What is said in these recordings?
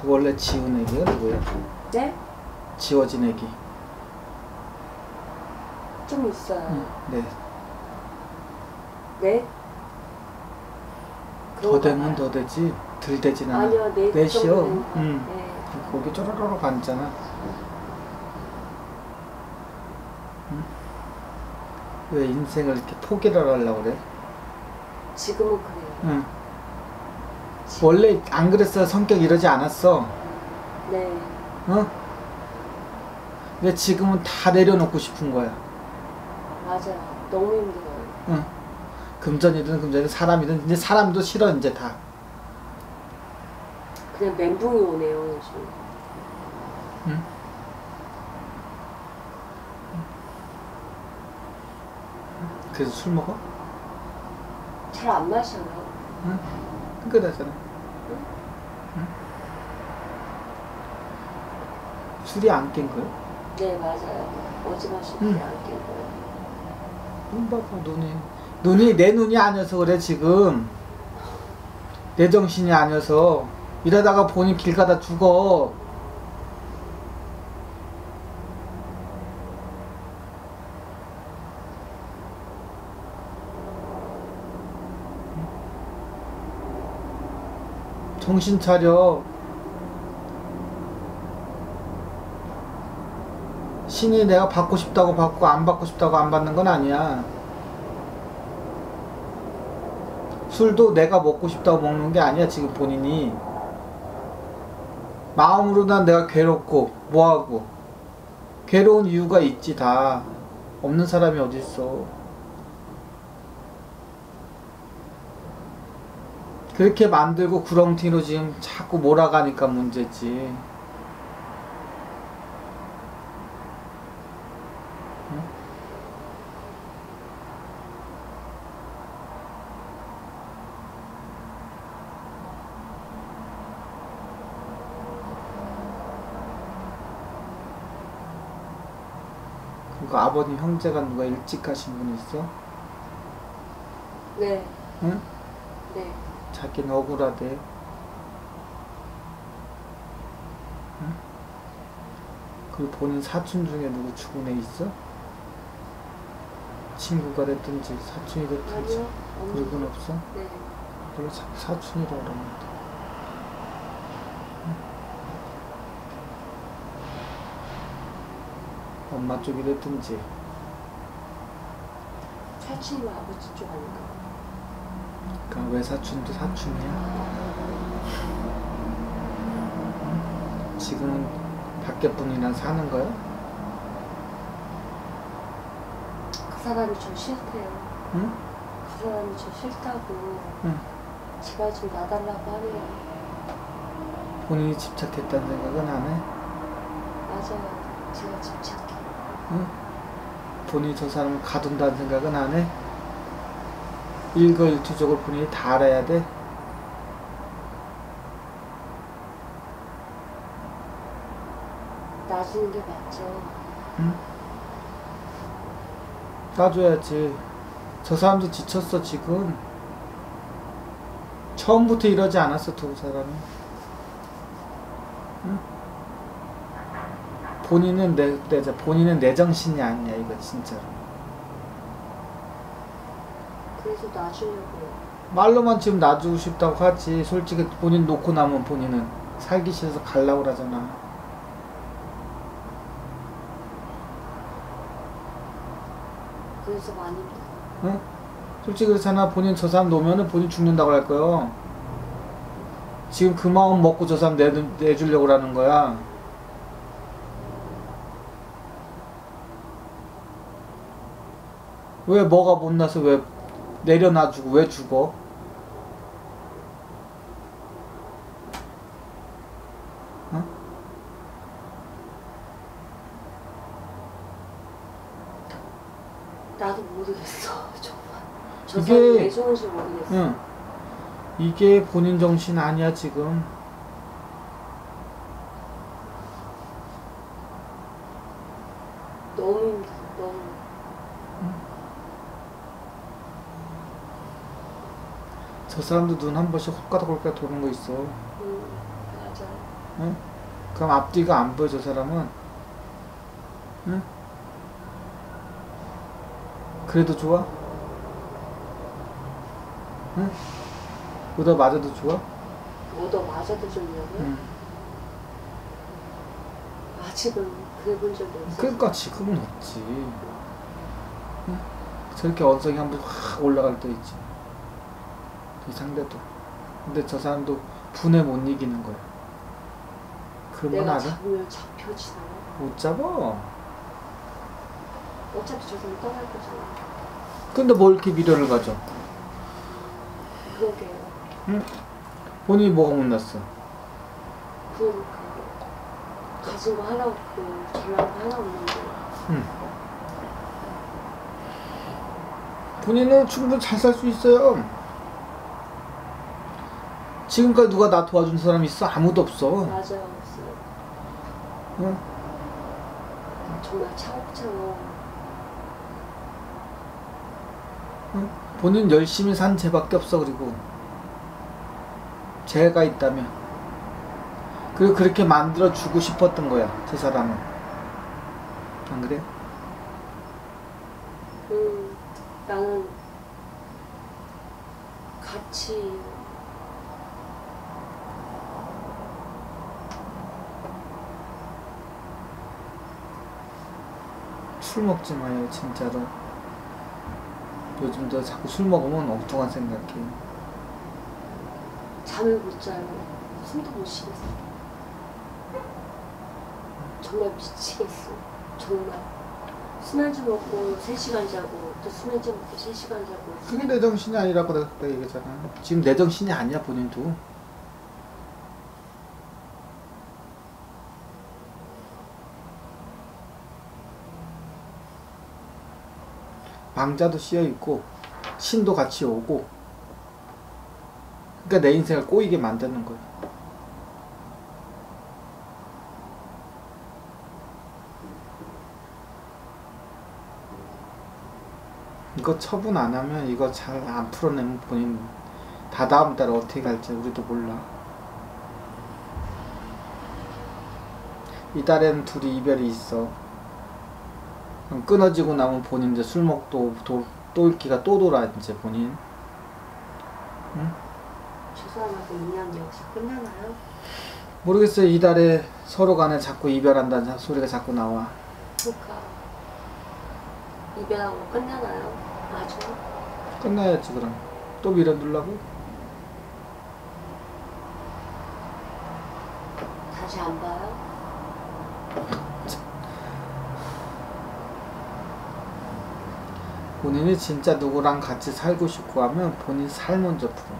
그 원래 지운 애기가 누구야? 네? 지워진 애기. 좀 있어요. 네. 네? 더 되면 더 되지. 덜 되진 않아. 아니요, 네. 넷이요. 네. 거기 쪼르르륵 앉잖아. 왜 인생을 이렇게 포기를 하려고 그래? 지금은 그래요. 원래 안 그랬어. 성격 이러지 않았어. 네. 근데 지금은 다 내려놓고 싶은 거야. 맞아요. 너무 힘들어요. 금전이든 사람이든 이제 사람도 싫어 이제 다. 그냥 멘붕이 오네요 요즘. 그래서 술 먹어? 잘 안 마셔요. 그러잖아. 술이 안 깬 거야? 네 맞아요. 어제 마신 술이 안 깬 거예요. 눈 봐봐 눈이 내 눈이 아니어서 그래 지금. 내 정신이 아니어서. 이러다가 본인 길 가다 죽어. 정신 차려. 신이 내가 받고 싶다고 받고 안 받고 싶다고 안 받는 건 아니야. 술도 내가 먹고 싶다고 먹는 게 아니야 지금 본인이. 마음으로 난 내가 괴롭고 뭐하고. 괴로운 이유가 있지 다. 없는 사람이 어딨어. 그렇게 만들고 구렁텅이로 지금 자꾸 몰아가니까 문제지. 그 아버님 형제가 누가 일찍 가신 분 있어? 네. 응? 네. 자기는 억울하대. 응? 그리고 본인 사촌 중에 누구 죽은 애 있어? 친구가 됐든지 사촌이 됐든지. 아니요. 그런 건 없어? 네. 원래 자꾸 사촌이라고 그러는데. 엄마 쪽이 됐든지. 사촌이 아버지 쪽 아닌가? 그러니까 외사촌도 사촌이야. 지금은 밖에 분이랑 사는 거야? 그 사람이 저 싫대요. 응? 그 사람이 저 싫다고. 응. 제발 좀 놔달라고 하네요. 본인이 집착했다는 생각은 안 해? 맞아요. 제가 집착해. 응? 본인이 저 사람을 가둔다는 생각은 안 해? 일거일투족을 본인이 다 알아야 돼? 놔주는 게 맞죠. 응? 놔줘야지. 저 사람도 지쳤어 지금. 처음부터 이러지 않았어 두 사람이. 응? 본인은 본인은 내 정신이 아니야 이거 진짜로. 그래서 놔주려고요. 말로만 지금 놔주고 싶다고 하지. 솔직히 본인 놓고 나면 본인은 살기 싫어서 갈라고 그러잖아. 그래서 많이 응? 솔직히 그렇잖아. 본인 저 사람 놓으면은 본인 죽는다고 할 거야. 지금 그 마음 먹고 저 사람 내주려고 하는 거야. 왜 뭐가 못나서 왜 내려놔주고 왜 죽어? 응? 나도 모르겠어 정말. 저 이게- 사람이 왜 좋은지 모르겠어. 응. 이게 본인 정신 아니야 지금. 너무 힘들어. 너무. 저 사람도 눈 한 번씩 홀까닥홀까닥 도는 거 있어. 맞아요. 응? 그럼 앞뒤가 안 보여 저 사람은. 응? 그래도 좋아? 응? 얻어 맞아도 좋아? 얻어 맞아도 좋냐고요? 응. 아직은 그래본 적이 없어요. 그러니까 지금은 없지. 응? 저렇게 언성이 한번 확 올라갈 때 있지. 이 상대도. 근데 저 사람도 분에 못 이기는 거야. 그런 건 내가 알아? 잡으면 잡혀지나요? 못 잡아. 어차피 저 사람 떠날 거잖아. 근데 뭘 이렇게 미련을 가져? 그러게요. 응? 본인이 뭐가 못났어? 그러니까 가진 거 하나 없고 잘난 거 하나 없는데 응. 본인은 충분히 잘 살 수 있어요. 지금까지 누가 나 도와준 사람 있어? 아무도 없어. 맞아요. 없어요. 응? 정말 차곡차곡 응? 본인 열심히 산 죄밖에 없어. 그리고 죄가 있다면 그리고 그렇게 만들어 주고 싶었던 거야 저 사람은. 안 그래? 나는 같이 술 먹지 마요 진짜로. 요즘 너 자꾸 술 먹으면 엉뚱한 생각해. 잠을 못 자요. 숨도 못 쉬겠어. 정말 미치겠어. 정말 술 한 잔 먹고 3시간 자고 또 술 한 잔 먹고 3시간 자고 그게 내 정신이 아니라고 내가 그때 얘기했잖아. 지금 내 정신이 아니야 본인도. 망자도 씌어있고 신도 같이 오고. 그러니까 내 인생을 꼬이게 만드는 거야. 이거 처분 안 하면 이거 잘 안 풀어내면 본인 다다음 달에 어떻게 갈지 우리도 몰라. 이달에는 둘이 이별이 있어. 그럼 끊어지고 나면 본인 이제 술 먹고 또 일기가 또 돌아 이제 본인. 응? 저 사람하고 인연 역사 끝나나요? 모르겠어요. 이달에 서로 간에 자꾸 이별한다는 소리가 자꾸 나와. 그러니까 이별하고 끝나나요? 아주 끝나야지 그럼. 또 밀어두려고? 다시 안 봐요? 본인이 진짜 누구랑 같이 살고 싶고 하면 본인 살 먼저 풀어.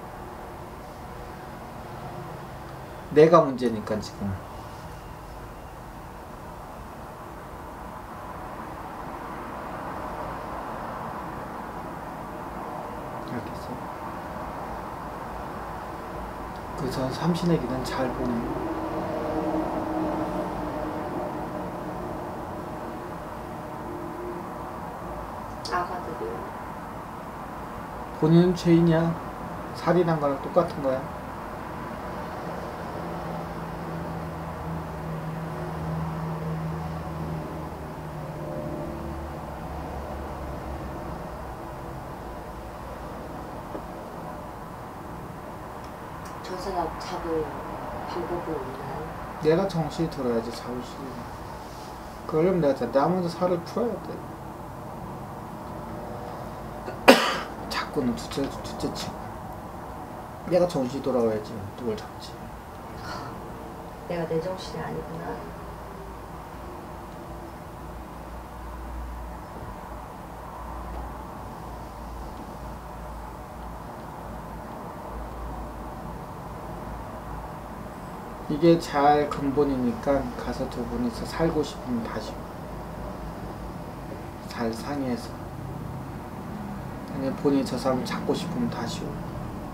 내가 문제니까 지금. 알겠어. 그래서 삼신의 길은 잘 보내. 아가들이요. 본인은 죄인이야. 살인한 거랑 똑같은 거야. 저 사람 잡을 방법은 없나요? 내가 정신이 들어야지 잡을 수 있는. 그러려면 내가 먼저 살을 풀어야 돼. 자꾸는 둘째 치고. 내가 정신이 돌아와야지 누굴 잡지. 내가 내 정신이 아니구나. 이게 잘 근본이니까 가서 두 분이서 살고 싶으면 다시 잘 상의해서. 아니면 본인이 저 사람을 잡고 싶으면 다시 오고.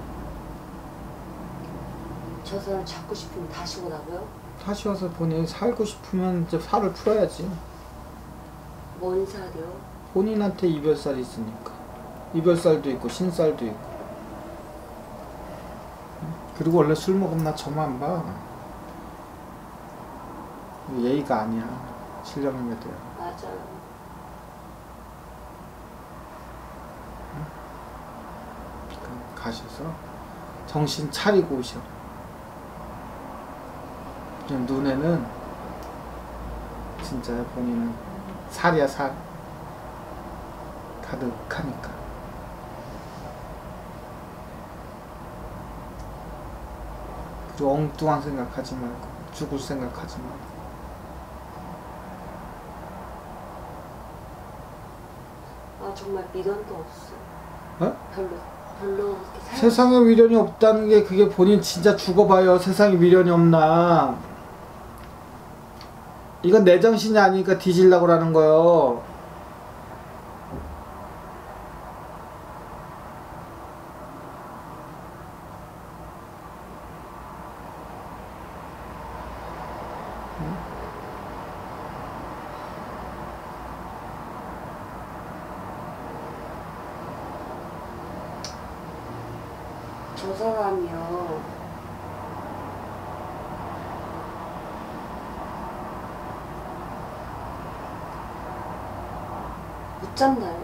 저 사람 잡고 싶으면 다시 오라고요? 다시 와서 본인이 살고 싶으면 이제 살을 풀어야지. 뭔 살이요? 본인한테 이별살이 있으니까. 이별살도 있고 신살도 있고. 그리고 원래 술 먹으면 나 점 안 봐. 예의가 아니야. 신령님에 대한. 맞아. 가셔서 정신 차리고 오셔. 그냥 눈에는 진짜 본인은 살이야 살. 가득하니까. 그리고 엉뚱한 생각하지 말고 죽을 생각하지 말고. 아 정말 미련도 없어. 어? 별로 이렇게 세상에 미련이 없다는 게 그게 본인 진짜 죽어봐요. 세상에 미련이 없나. 이건 내 정신이 아니니까 뒤질라고 라는 거요. 저 사람이요. 못 잡나요?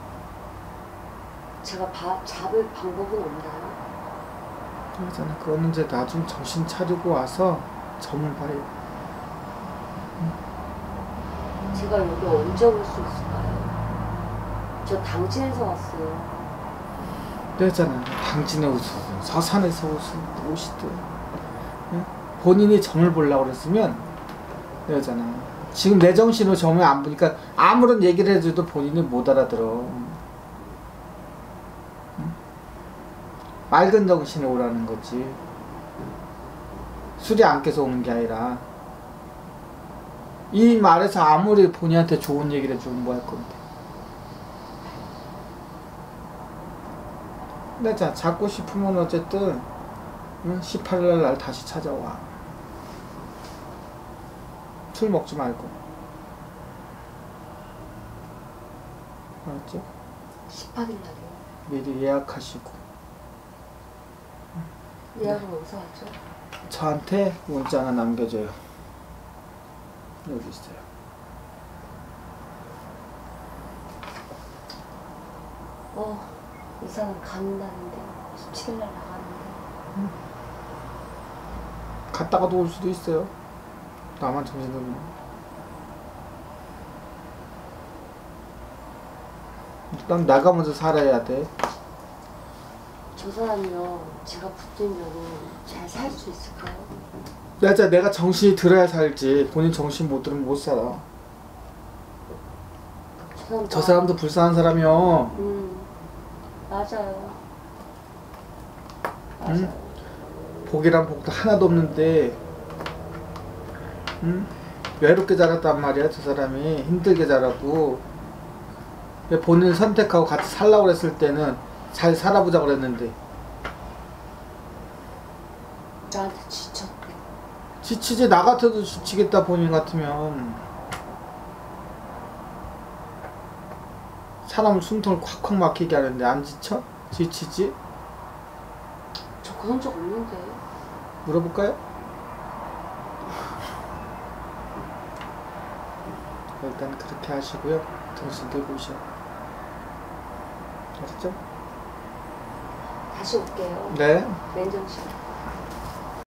제가 잡을 방법은 없나요? 그러잖아. 그거는 이제 나중 정신 차리고 와서 점을 봐요. 제가 여기 언제 올 수 있을까요? 저 당진에서 왔어요. 그러잖아. 당진에 오시든 서산에서 오시든 본인이 점을 보려고 그랬으면 그러잖아. 지금 내 정신으로 점을 안 보니까 아무런 얘기를 해줘도 본인이 못 알아들어. 맑은 정신에 오라는 거지. 술이 안 깨서 오는 게 아니라. 이 말에서 아무리 본인한테 좋은 얘기를 해주면 뭐 할 건데. 근데 자, 잡고 싶으면 어쨌든 18일 날 다시 찾아와. 술 먹지 말고. 알았죠? 18일 날이요. 미리 예약하시고. 예약은 어디서 하죠? 저한테 문자 하나 남겨줘요. 여기 있어요. 이사는 간다는데 17일 날 나가는데. 갔다가도 올 수도 있어요. 나만 정신없네. 일단 나가 먼저 살아야 돼. 저 사람이요. 제가 붙들면은 잘 살 수 있을까요? 내가 정신이 들어야 살지. 본인 정신 못 들으면 못 살아. 저 사람도 불쌍한 사람이요. 맞아요. 맞아요. 복이란 복도 하나도 없는데 외롭게 자랐단 말이야. 저 사람이 힘들게 자라고. 본인 선택하고 같이 살라고 그랬을 때는 잘 살아보자 그랬는데 나한테 지쳤대. 지치지. 나 같아도 지치겠다. 본인 같으면. 사람을 숨통을 콱콱 막히게 하는데 안 지쳐? 지치지? 저 그런 적 없는데. 물어볼까요? 일단 그렇게 하시고요. 정신 들고 오셔. 알았죠? 다시 올게요. 네. 맨정신.